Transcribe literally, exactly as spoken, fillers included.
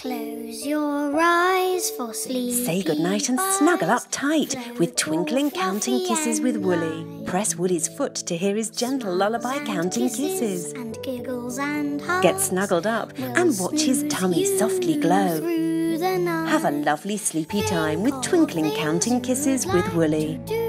Close your eyes for sleep. Say goodnight and snuggle up tight with Twinkling counting kisses with Woolly. Press Woolly's foot to hear his gentle lullaby counting kisses. And giggles and hugs. Get snuggled up and watch his tummy softly glow. Through the night. Have a lovely sleepy time with Twinkling counting kisses with Woolly.